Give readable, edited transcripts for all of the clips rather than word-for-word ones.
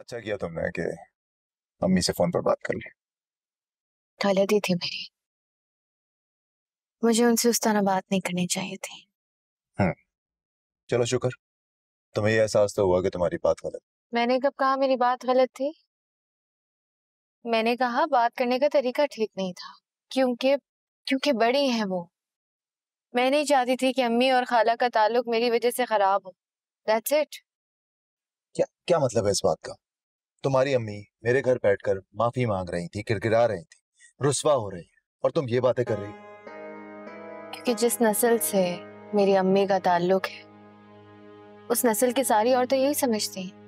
अच्छा किया तुमने कि अम्मी से फोन पर बात कर ली। गलती थी मेरी, मुझे उनसे उस तरह बात नहीं करनी चाहिए थी। चलो शुक्र, तुम्हें ये एहसास तो हुआ कि तुम्हारी बात गलत। मैंने कब कहा मेरी बात गलत थी? मैंने कहा बात करने का तरीका ठीक नहीं था, क्योंकि बड़ी हैं वो। मैं नहीं चाहती थी कि अम्मी और खाला का ताल्लुक मेरी वजह से खराब हो। That's it। क्या मतलब है इस बात का? तुम्हारी अम्मी मेरे घर बैठकर माफी मांग रही थी, गिड़गिड़ा रही थी, रुस्वा हो रही है, और तुम ये बातें कर रही। क्योंकि जिस नस्ल से मेरी अम्मी का ताल्लुक है, उस नस्ल की सारी औरतें यही समझती हैं।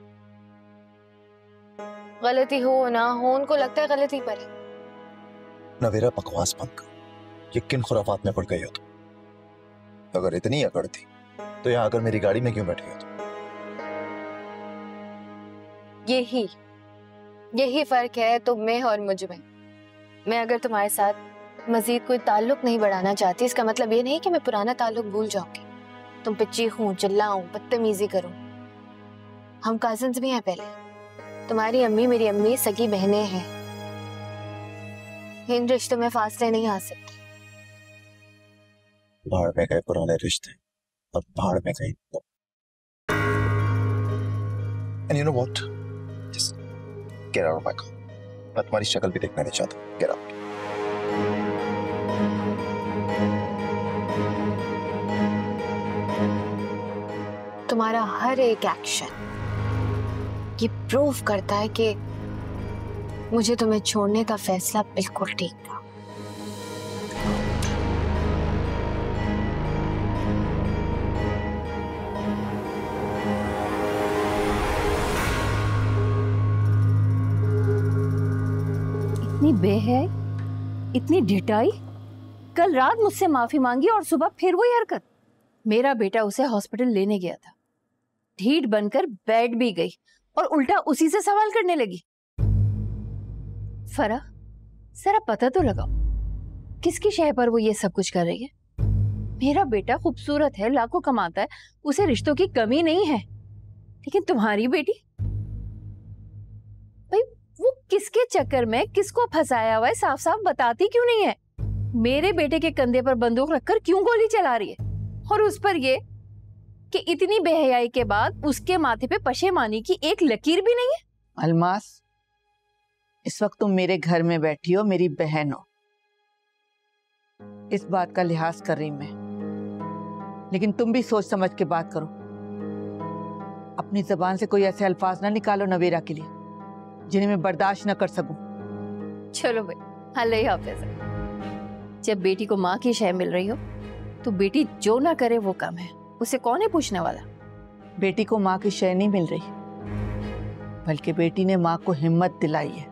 गलती हो ना हो, उनको लगता है गलती पर है। नवेरा बकवास बंद कर, ये किन खुराफात में पड़ गई हो तुम? अगर इतनी अकड़ थी तो यहाँ आकर मेरी गाड़ी में क्यों बैठी हो तुम? यही फर्क है तुम में और मुझ में। मैं अगर तुम्हारे साथ मजीद कोई ताल्लुक नहीं बढ़ाना चाहती, इसका मतलब ये नहीं कि मैं पुराना ताल्लुक भूल जाऊंगी, तुम पे चीखूं, चिल्लाऊं, बदतमीजी करूं। हम कजिन्स भी हैं पहले। तुम्हारी अम्मी मेरी अम्मी सगी बहनें हैं। इन रिश्तों में फासले नहीं आ सकते। भाड़ में गए पुराने रिश्ते, और भाड़ में गई तुम। And you know what? Just get out of my car. मैं तुम्हारी शक्ल भी देखना नहीं चाहता। Get out. तुम्हारा हर एक एक्शन ये प्रूव करता है कि मुझे तुम्हें छोड़ने का फैसला बिल्कुल ठीक था। इतनी बेहयाई, इतनी ढिठाई। कल रात मुझसे माफी मांगी और सुबह फिर वही हरकत। मेरा बेटा उसे हॉस्पिटल लेने गया था, ढीठ बनकर बैठ भी गई और उल्टा उसी से सवाल करने लगी। फरा, जरा पता तो लगाओ किसकी शय पर वो ये सब कुछ कर रही है। मेरा बेटा खूबसूरत है, लाखों कमाता है, उसे रिश्तों की कमी नहीं है, लेकिन तुम्हारी बेटी भाई वो किसके चक्कर में किसको फंसाया हुआ है साफ साफ बताती क्यों नहीं है। मेरे बेटे के कंधे पर बंदूक रखकर क्यों गोली चला रही है, और उस पर ये कि इतनी बेहयाई के बाद उसके माथे पे पशेमानी की एक लकीर भी नहीं है। अलमास, इस वक्त तुम मेरे घर में बैठी हो, मेरी बहन हो, इस बात का लिहाज कर रही मैं, लेकिन तुम भी सोच समझ के बात करो। अपनी जबान से कोई ऐसे अल्फाज ना निकालो नवेरा के लिए जिन्हें मैं बर्दाश्त न कर सकूं। चलो भाई, अल्लाह हाफिज। जब बेटी को माँ की शय मिल रही हो तो बेटी जो ना करे वो कम है, उसे कौन है पूछने वाला। बेटी को माँ की शय नहीं मिल रही, बल्कि बेटी ने माँ को हिम्मत दिलाई है।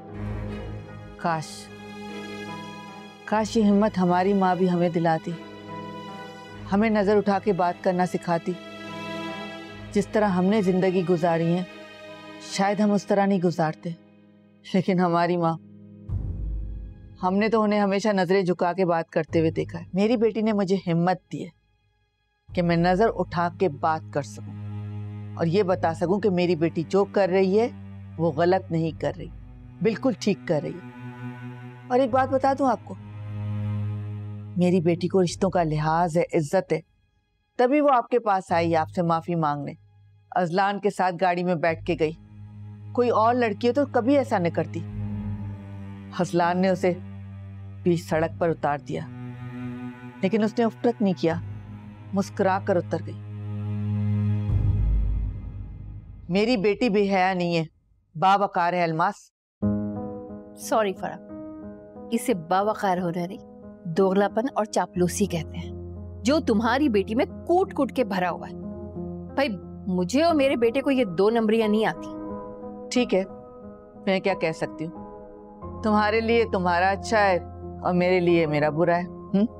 काश ये हिम्मत हमारी माँ भी हमें दिलाती, हमें नजर उठा के बात करना सिखाती। जिस तरह हमने जिंदगी गुजारी है शायद हम उस तरह नहीं गुजारते, लेकिन हमारी माँ, हमने तो उन्हें हमेशा नजरें झुका के बात करते हुए देखा है। मेरी बेटी ने मुझे हिम्मत दी है कि मैं नजर उठा के बात कर सकूं और ये बता सकूं कि मेरी बेटी जो कर रही है वो गलत नहीं कर रही, बिल्कुल ठीक कर रही है। और एक बात बता दूं आपको, मेरी बेटी को रिश्तों का लिहाज है, इज्जत है, तभी वो आपके पास आई, आपसे माफी मांगने। अजलान के साथ गाड़ी में बैठ के गई। कोई और लड़की हो तो कभी ऐसा नहीं करती। अजलान ने उसे बीच सड़क पर उतार दिया, लेकिन उसने उफ्तत नहीं किया, मुस्कुरा कर उतर गई। मेरी बेटी बेहया नहीं है, बावकार है अलमास। सॉरी फरा, इसे बावकार होना नहीं, दोगलापन और चापलूसी कहते हैं, जो तुम्हारी बेटी में कूट कूट के भरा हुआ है। भाई मुझे और मेरे बेटे को ये दो नंबरियां नहीं आती। ठीक है, मैं क्या कह सकती हूँ, तुम्हारे लिए तुम्हारा अच्छा है और मेरे लिए मेरा बुरा है।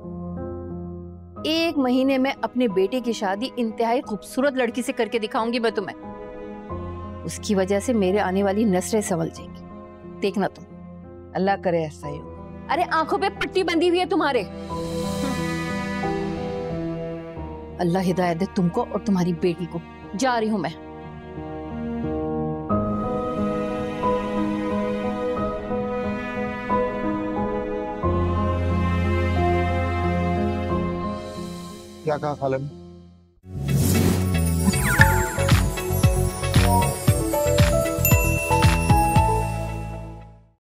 एक महीने में अपने बेटे की शादी इंतहाई खूबसूरत लड़की से करके दिखाऊंगी मैं तुम्हें। उसकी वजह से मेरे आने वाली नस्लें संभल जाएंगी, देखना तुम। अल्लाह करे ऐसा ही हो। अरे आंखों पे पट्टी बंधी हुई है तुम्हारे। अल्लाह हिदायत दे तुमको और तुम्हारी बेटी को। जा रही हूं मैं। क्या कहा खाला ने?